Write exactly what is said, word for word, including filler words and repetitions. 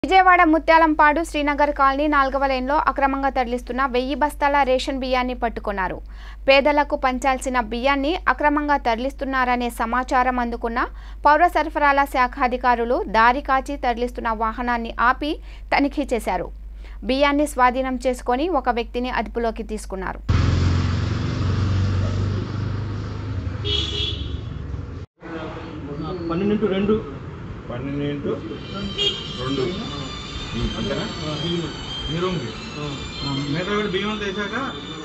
Vijayawada Mutyalampadu Srinagar colony నాలుగవ లేన్లో అక్రమంగా తరలిస్తున్న వెయ్యి బస్తాల రేషన్ బియ్యాన్ని పట్టుకున్నారు. పేదలకు పంచాల్సిన బియ్యాన్ని అక్రమంగా తరలిస్తున్నారనే సమాచారం అందుకున్న పౌర సరఫరాల శాఖ అధికారులు దారి కాచి తరలిస్తున్న వాహనాన్ని ఆపి తనిఖీ చేశారు. బియ్యాన్ని స్వాధీనం చేసుకొని ఒక వ్యక్తిని అదుపులోకి తీసుకున్నారు. పన్నెండు రెండు పన్నెండు రెండు అంతేనా? మీరు మిగతా బియ్యం అంతా వేసాక